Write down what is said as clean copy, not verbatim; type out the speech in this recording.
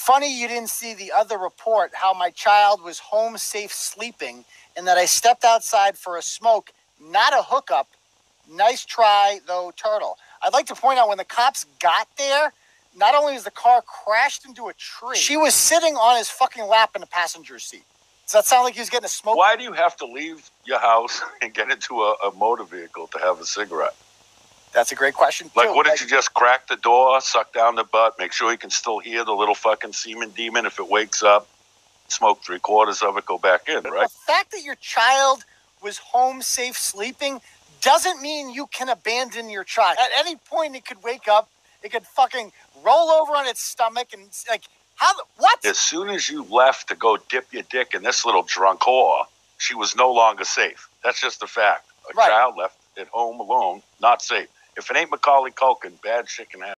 Funny you didn't see the other report, how my child was home safe sleeping and that I stepped outside for a smoke, not a hookup. Nice try, though, Turtle. I'd like to point out when the cops got there, not only is the car crashed into a tree, she was sitting on his fucking lap in the passenger seat. Does that sound like he was getting a smoke? Why do you have to leave your house and get into a motor vehicle to have a cigarette? That's a great question, too. Like, wouldn't you just crack the door, suck down the butt, make sure you can still hear the little fucking semen demon if it wakes up, smoke 3/4 of it, go back in, right? The fact that your child was home safe sleeping doesn't mean you can abandon your child. At any point, it could wake up, it could fucking roll over on its stomach and, like, what? As soon as you left to go dip your dick in this little drunk whore, she was no longer safe. That's just a fact. A child left at home alone, not safe. If it ain't Macaulay Culkin, bad shit can happen.